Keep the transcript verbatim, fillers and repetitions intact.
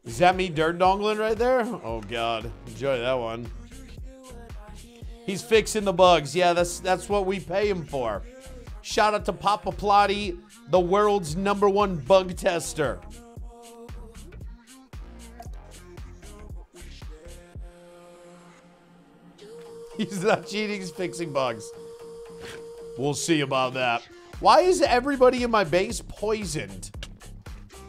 Is that me dirt dongling right there? Oh God, enjoy that one. He's fixing the bugs. Yeah, that's that's what we pay him for. Shout out to Papaplatte, the world's number one bug tester. He's not cheating, he's fixing bugs. We'll see about that. Why is everybody in my base poisoned?